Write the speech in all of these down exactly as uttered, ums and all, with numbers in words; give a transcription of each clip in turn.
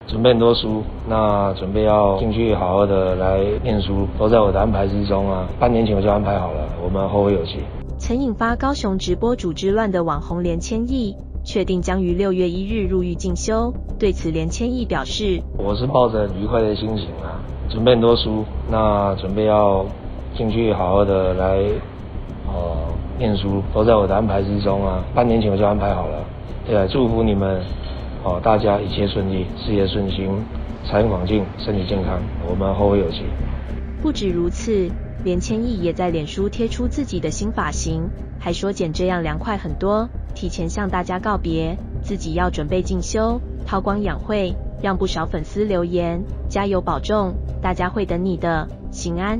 准备很多书，那准备要进去好好的来念书，都在我的安排之中啊。半年前我就安排好了，我们后会有期。 曾引发高雄直播主之乱的网红连千亿，确定将于六月一日入狱进修。对此，连千亿表示：“ 我是抱着愉快的心情啊，准备很多书，那准备要进去好好的来呃念书，都在我的安排之中啊。半年前我就安排好了。对啊，祝福你们。”哦，大家一切顺利，事业顺心，财源广进，身体健康，我们后会有期。 不止如此，连千亿也在脸书贴出自己的新发型，还说剪这样凉快很多，提前向大家告别，自己要准备进修，韬光养晦，让不少粉丝留言加油保重，大家会等你的，行安。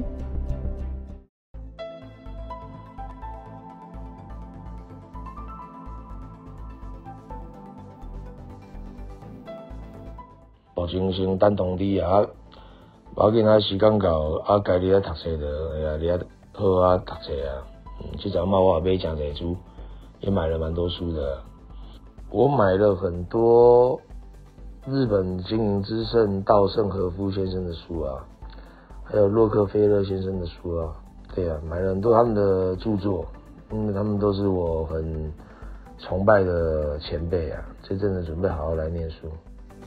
保精神，等同你啊！无要紧啊，时间到啊，该你啊读册的，哎呀，你啊好啊读册啊。嗯，这阵嘛我也买真侪书，也买了蛮多书的。我买了很多日本经营之圣稻盛和夫先生的书啊，还有洛克菲勒先生的书啊。对啊，买了很多他们的著作，因为他们都是我很崇拜的前辈啊。这阵子准备好好来念书。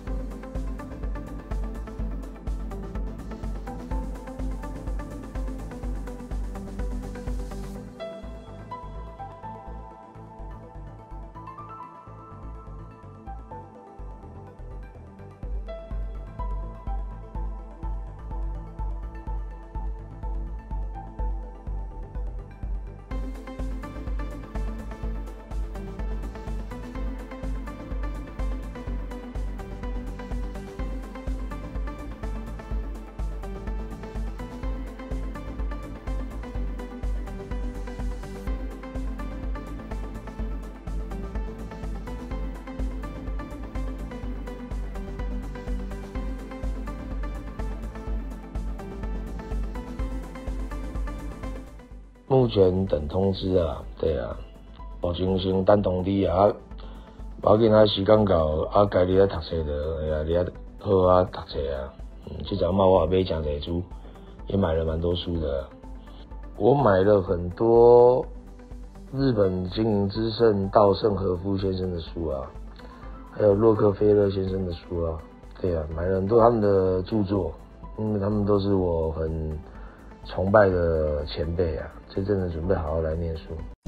目前等通知啊，对啊，保精神，等同你啊，无要紧啊，时间到啊，该你啊读册的，哎呀，你啊好啊读册啊。嗯，这阵嘛我也买真侪书，也买了蛮多书的。我买了很多日本经营之圣稻盛和夫先生的书啊，还有洛克菲勒先生的书啊。对啊，买了很多他们的著作，因为他们都是我很崇拜的前辈啊。这阵子准备好好来念书。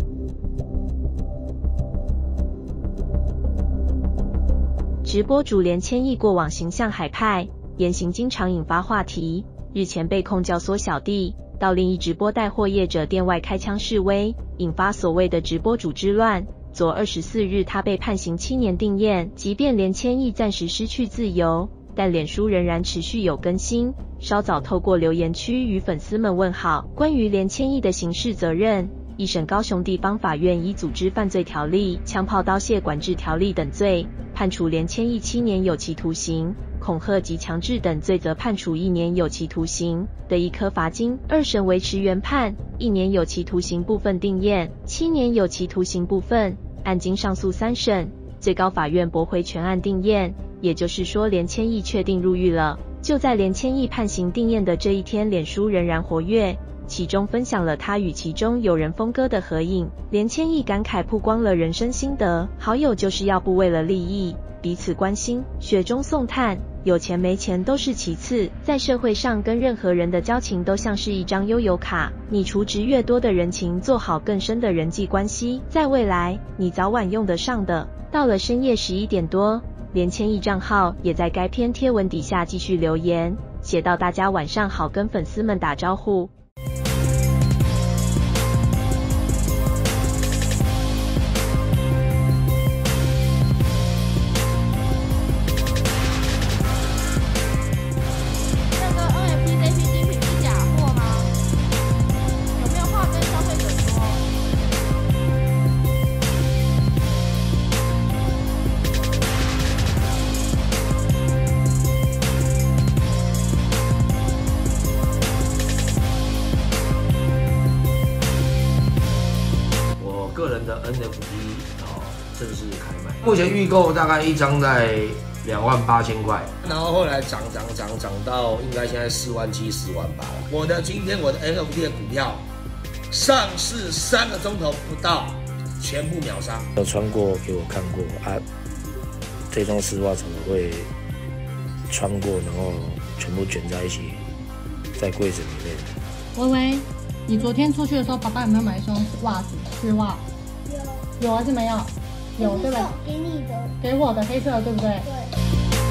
直播主连千亿过往形象海派，言行经常引发话题。日前被控教唆小弟到另一直播带货业者店外开枪示威，引发所谓的直播主之乱。昨二十四日，他被判刑七年定谳。即便连千亿暂时失去自由，但脸书仍然持续有更新。稍早透过留言区与粉丝们问好。关于连千亿的刑事责任，一审高雄地方法院依组织犯罪条例、枪炮刀械管制条例等罪，判处连千亿七年有期徒刑，恐吓及强制等罪则判处一年有期徒刑的一颗罚金。二审维持原判，一年有期徒刑部分定谳，七年有期徒刑部分。案经上诉三审，最高法院驳回全案定谳，也就是说连千亿确定入狱了。就在连千亿判刑定谳的这一天，脸书仍然活跃，其中分享了他与其中友人峰哥的合影。连千亿感慨曝光了人生心得，好友就是要不为了利益，彼此关心，雪中送炭，有钱没钱都是其次，在社会上跟任何人的交情都像是一张悠游卡，你储值越多的人情，做好更深的人际关系，在未来你早晚用得上的。到了深夜十一点多，连千亿账号也在该篇贴文底下继续留言，写到大家晚上好，跟粉丝们打招呼。 个人的 N F T 哦正式开卖，目前预购大概一张在两万八千块，然后后来涨涨涨涨到应该现在四万七、四万八了。我的今天我的 N F T 的股票上市三个钟头不到，全部秒杀。 有穿过给我看过啊，这双丝袜怎么会穿过，然后全部卷在一起，在柜子里面？ 微微，你昨天出去的时候，爸爸有没有买一双袜子？丝袜？有。有还是没有？有对吧？ 给你的。 给我的黑色的对不对？ 对。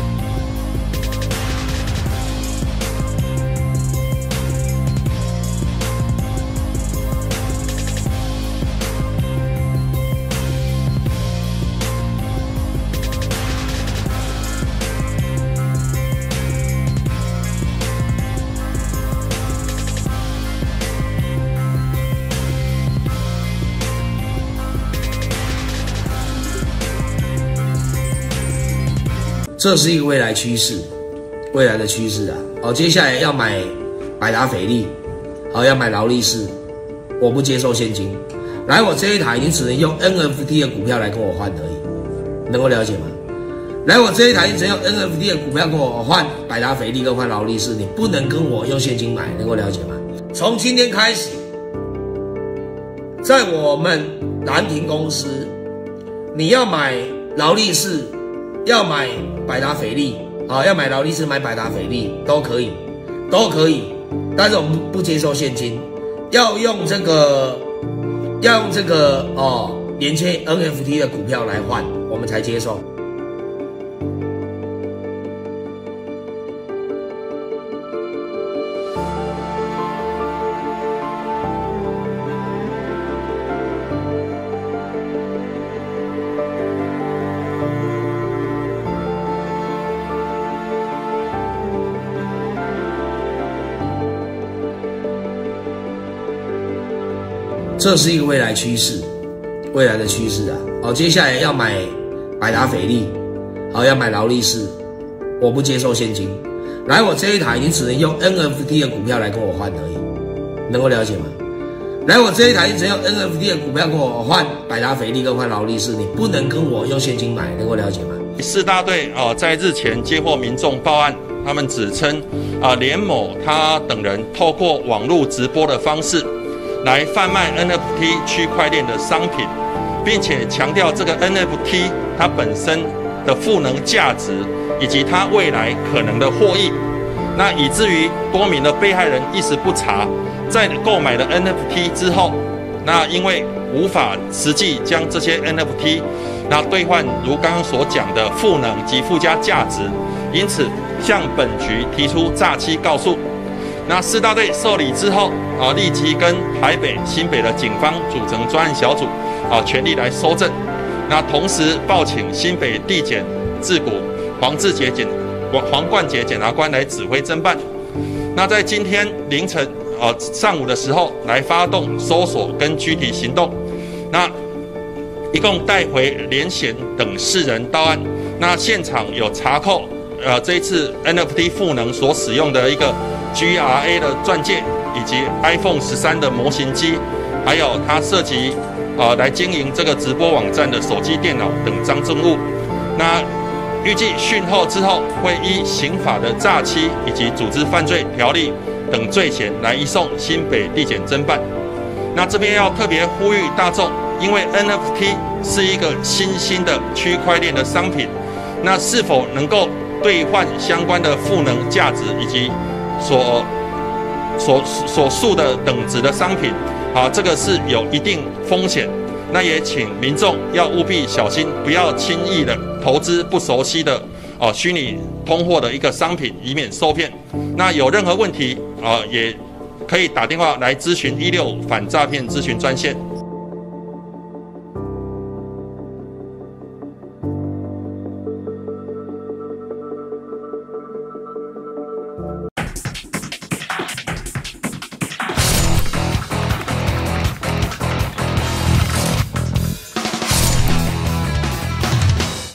这是一个未来趋势，未来的趋势啊！哦，接下来要买百达翡丽，好、哦、要买劳力士，我不接受现金。来，我这一台你只能用 N F T 的股票来跟我换而已，能够了解吗？来，我这一台你只能用 N F T 的股票跟我换百达翡丽跟换劳力士，你不能跟我用现金买，能够了解吗？从今天开始，在我们蓝亭公司，你要买劳力士，要买百达翡丽啊，要买劳力士买百达翡丽都可以，都可以，但是我们不接受现金，要用这个，要用这个哦，连接 N F T 的股票来换，我们才接受。这是一个未来趋势，未来的趋势啊！好、哦，接下来要买百达翡丽，好、哦、要买劳力士，我不接受现金。来，我这一台你只能用 N F T 的股票来跟我换而已，能够了解吗？来，我这一台你只能用 N F T 的股票跟我换百达翡丽跟换劳力士，你不能跟我用现金买，能够了解吗？ 四大队啊、呃，在日前接获民众报案，他们指称啊、呃，连某他等人透过网络直播的方式来贩卖 N F T 区块链的商品，并且强调这个 N F T 它本身的赋能价值以及它未来可能的获益，那以至于多名的被害人一时不察，在购买了 N F T 之后，那因为无法实际将这些 N F T 那兑换如刚刚所讲的赋能及附加价值，因此向本局提出诈欺告诉。那四大队受理之后啊，立即跟台北、新北的警方组成专案小组啊，全力来搜证。那同时报请新北地检治股黄志杰检黄冠杰检察官来指挥侦办。那在今天凌晨啊上午的时候来发动搜索跟拘提行动。那一共带回连贤等四人到案。那现场有查扣呃这一次 N F T 赋能所使用的一个G R A 的钻戒，以及 iPhone 十三的模型机，还有它涉及呃来经营这个直播网站的手机、电脑等赃证物。那预计讯后之后，会依刑法的诈欺以及组织犯罪条例等罪嫌来移送新北地检侦办。那这边要特别呼吁大众，因为 N F T 是一个新兴的区块链的商品，那是否能够兑换相关的赋能价值以及所所所述的等值的商品，啊，这个是有一定风险。那也请民众要务必小心，不要轻易的投资不熟悉的哦虚拟通货的一个商品，以免受骗。那有任何问题啊，也可以打电话来咨询一六反诈骗咨询专线。